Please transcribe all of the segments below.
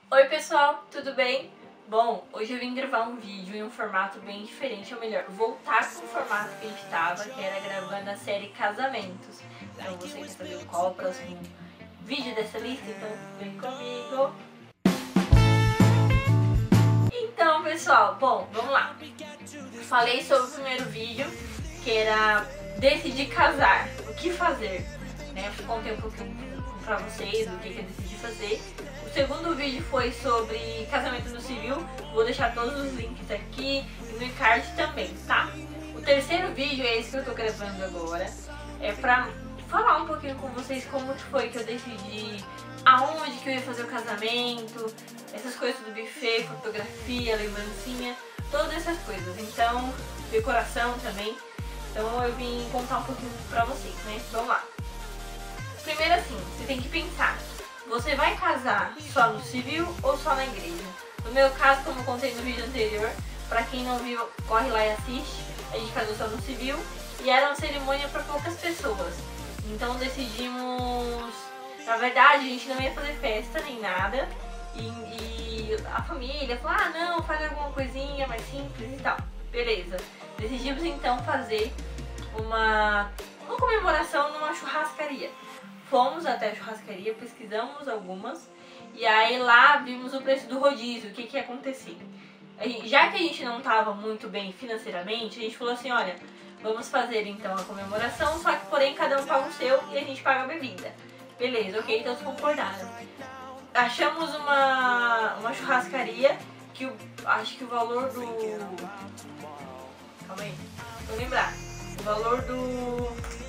Oi pessoal, tudo bem? Bom, hoje eu vim gravar um vídeo em um formato bem diferente, ou melhor, voltar com o formato que a gente tava, que era gravando a série Casamentos. Então você quer saber qual é o próximo vídeo dessa lista? Então vem comigo! Então pessoal, bom, vamos lá. Falei sobre o primeiro vídeo, que era decidir casar, o que fazer, né? Eu contei um pouquinho pra vocês o que eu decidi fazer. O segundo vídeo foi sobre casamento no civil, vou deixar todos os links aqui e no card também, tá? O terceiro vídeo é esse que eu tô gravando agora, é pra falar um pouquinho com vocês como foi que eu decidi aonde que eu ia fazer o casamento, essas coisas do buffet, fotografia, lembrancinha, todas essas coisas, então, decoração também. Então eu vim contar um pouquinho pra vocês, né? Vamos lá. Primeiro assim, você tem que pensar, você vai casar só no civil ou só na igreja? No meu caso, como eu contei no vídeo anterior, pra quem não viu, corre lá e assiste, a gente casou só no civil e era uma cerimônia pra poucas pessoas. Então decidimos, na verdade a gente não ia fazer festa nem nada e a família falou, ah não, faz alguma coisinha mais simples e tal. Beleza, decidimos então fazer uma comemoração numa churrascaria. Fomos até a churrascaria, pesquisamos algumas e aí lá vimos o preço do rodízio, o que ia acontecer. Já que a gente não estava muito bem financeiramente, a gente falou assim, olha, vamos fazer então a comemoração, só que porém cada um paga o seu e a gente paga a bebida. Beleza, ok, todos concordaram. Achamos uma churrascaria que acho que o valor do... Calma aí, vou lembrar. O valor do...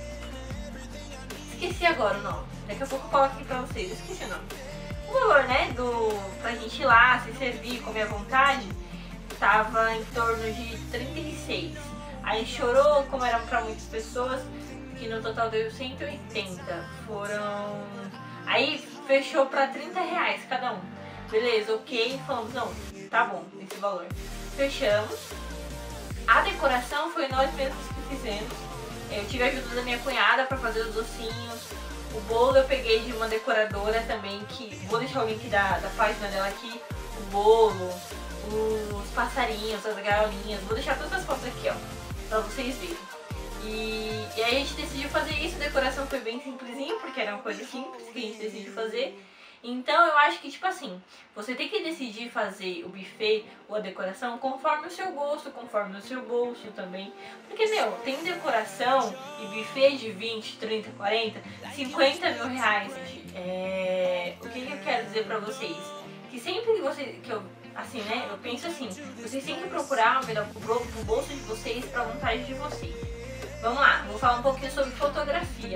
Esqueci agora o nome. Daqui a pouco eu coloco aqui pra vocês. Eu esqueci o nome. O valor, né, pra gente ir lá, se servir, comer à vontade, tava em torno de 36. Aí chorou, como era pra muitas pessoas, que no total deu 180. Foram... Aí fechou pra 30 reais cada um. Beleza, ok. Falamos, não, tá bom, esse valor. Fechamos. A decoração foi nós mesmos que fizemos. Eu tive a ajuda da minha cunhada para fazer os docinhos. O bolo eu peguei de uma decoradora também, que vou deixar o link da página dela aqui. O bolo, os passarinhos, as gaiolinhas. Vou deixar todas as fotos aqui, ó, pra vocês verem. E aí a gente decidiu fazer isso. A decoração foi bem simplesinha, porque era uma coisa simples que a gente decidiu fazer. Então eu acho que, tipo assim, você tem que decidir fazer o buffet ou a decoração conforme o seu gosto, conforme o seu bolso também. Porque, meu, tem decoração e buffet de 20, 30, 40, 50 mil reais, gente. O que eu quero dizer pra vocês? Que sempre assim, né, eu penso assim, vocês têm que procurar o melhor pro bolso de vocês, pra vontade de vocês. Vamos lá, vou falar um pouquinho sobre fotografia.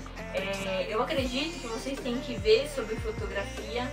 Eu acredito que vocês têm que ver sobre fotografia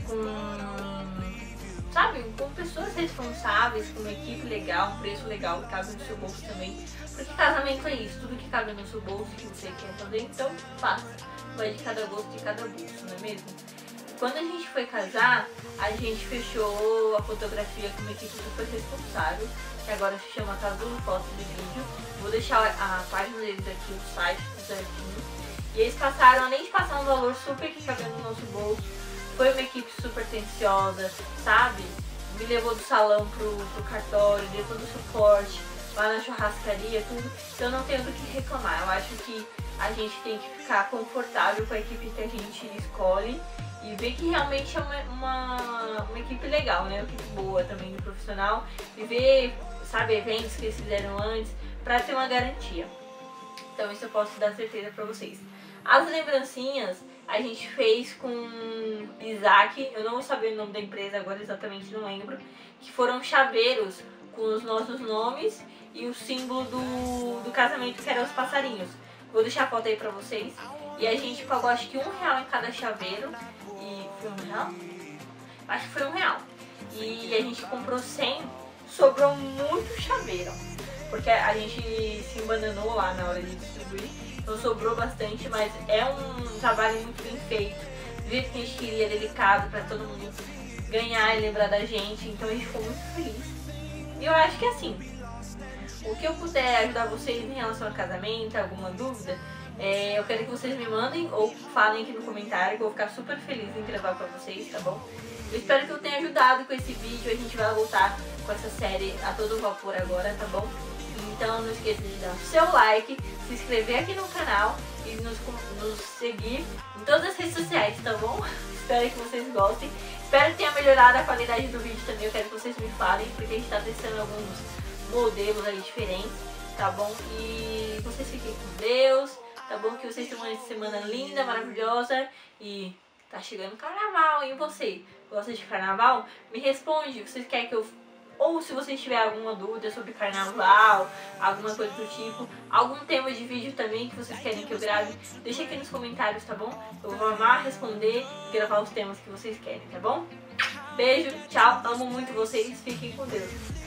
com pessoas responsáveis, com uma equipe legal, um preço legal que cabe no seu bolso também. Porque casamento é isso, tudo que cabe no seu bolso que você quer fazer, então faça. Vai de cada gosto, de cada bolso, não é mesmo? Quando a gente foi casar, a gente fechou a fotografia com uma equipe super responsável, que agora se chama Casa do Foto de Vídeo. Vou deixar a página deles aqui, o site, tudo certinho. E eles passaram, além de passar um valor super que cabia no nosso bolso, foi uma equipe super atenciosa, sabe? Me levou do salão pro cartório, deu todo o suporte, lá na churrascaria, tudo. Então não tenho do que reclamar. Eu acho que a gente tem que ficar confortável com a equipe que a gente escolhe e ver que realmente é uma equipe legal, né? Uma equipe boa também do profissional. E ver, sabe, eventos que eles fizeram antes, pra ter uma garantia. Então isso eu posso dar certeza pra vocês. As lembrancinhas a gente fez com Isaac, eu não vou saber o nome da empresa agora, exatamente não lembro, que foram chaveiros com os nossos nomes e o símbolo do casamento, que eram os passarinhos. Vou deixar a foto aí pra vocês. E a gente pagou acho que R$1 em cada chaveiro. E foi R$1? Acho que foi R$1. E a gente comprou 100, sobrou muito chaveiro. Porque a gente se embananou lá na hora de distribuir, então sobrou bastante, mas é um trabalho muito bem feito, do jeito que a gente queria, delicado, pra todo mundo ganhar e lembrar da gente, então a gente ficou muito feliz. E eu acho que assim, o que eu puder ajudar vocês em relação ao casamento, alguma dúvida, Eu quero que vocês me mandem ou falem aqui no comentário, que eu vou ficar super feliz em gravar pra vocês, tá bom? Eu espero que eu tenha ajudado com esse vídeo. A gente vai voltar com essa série a todo vapor agora, tá bom? Então não esqueça de dar o seu like, se inscrever aqui no canal e nos seguir em todas as redes sociais, tá bom? Espero que vocês gostem. Espero que tenha melhorado a qualidade do vídeo também. Eu quero que vocês me falem, porque a gente tá testando alguns modelos aí diferentes, tá bom? E vocês fiquem com Deus, tá bom? Que vocês tenham uma semana linda, maravilhosa. E tá chegando o carnaval, hein? Você gosta de carnaval? Me responde. Vocês querem que eu... Ou se vocês tiverem alguma dúvida sobre carnaval, alguma coisa do tipo, algum tema de vídeo também que vocês querem que eu grave, deixa aqui nos comentários, tá bom? Eu vou amar responder e gravar os temas que vocês querem, tá bom? Beijo, tchau, amo muito vocês, fiquem com Deus.